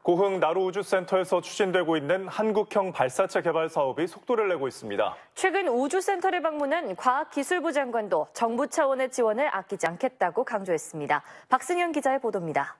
고흥 나로우주센터에서 추진되고 있는 한국형 발사체 개발 사업이 속도를 내고 있습니다. 최근 우주센터를 방문한 과학기술부 장관도 정부 차원의 지원을 아끼지 않겠다고 강조했습니다. 박승현 기자의 보도입니다.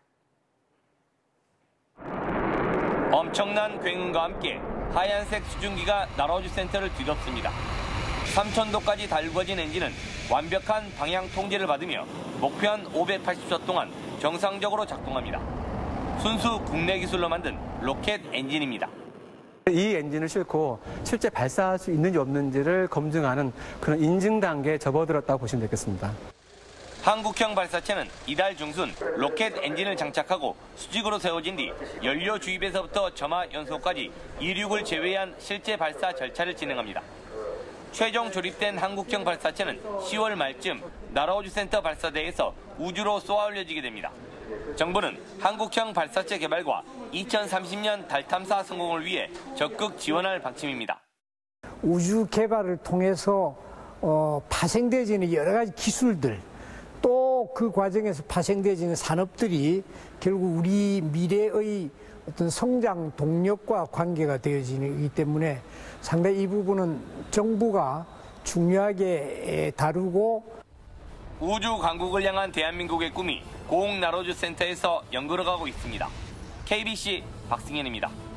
엄청난 굉음과 함께 하얀색 수증기가 나로우주센터를 뒤덮습니다. 3000도까지 달궈진 엔진은 완벽한 방향 통제를 받으며 목표한 580초 동안 정상적으로 작동합니다. 순수 국내 기술로 만든 로켓 엔진입니다. 이 엔진을 싣고 실제 발사할 수 있는지 없는지를 검증하는 그런 인증 단계에 접어들었다고 보시면 되겠습니다. 한국형 발사체는 이달 중순 로켓 엔진을 장착하고 수직으로 세워진 뒤 연료 주입에서부터 점화 연소까지 이륙을 제외한 실제 발사 절차를 진행합니다. 최종 조립된 한국형 발사체는 10월 말쯤 나로우주센터 발사대에서 우주로 쏘아 올려지게 됩니다. 정부는 한국형 발사체 개발과 2030년 달 탐사 성공을 위해 적극 지원할 방침입니다. 우주 개발을 통해서 파생되어지는 여러 가지 기술들, 또 그 과정에서 파생되어지는 산업들이 결국 우리 미래의 어떤 성장 동력과 관계가 되어지기 때문에 상당히 이 부분은 정부가 중요하게 다루고 우주 강국을 향한 대한민국의 꿈이 고흥 나로우주센터에서 연결어가고 있습니다. KBC 박승현입니다.